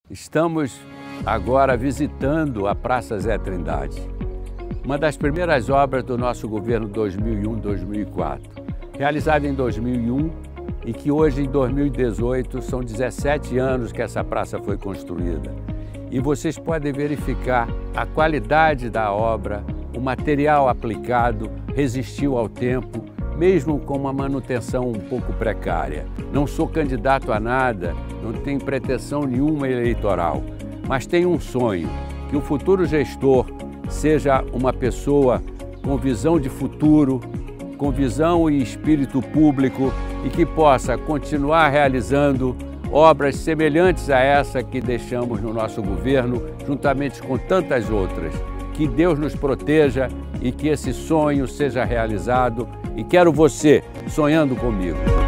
Estamos agora visitando a Praça Zé Trindade, uma das primeiras obras do nosso governo 2001-2004, realizada em 2001 e que hoje, em 2018, são 17 anos que essa praça foi construída. E vocês podem verificar a qualidade da obra, o material aplicado resistiu ao tempo, mesmo com uma manutenção um pouco precária. Não sou candidato a nada, não tenho pretensão nenhuma eleitoral, mas tenho um sonho, que o futuro gestor seja uma pessoa com visão de futuro, com visão e espírito público e que possa continuar realizando obras semelhantes a essa que deixamos no nosso governo, juntamente com tantas outras. Que Deus nos proteja e que esse sonho seja realizado. E quero você sonhando comigo.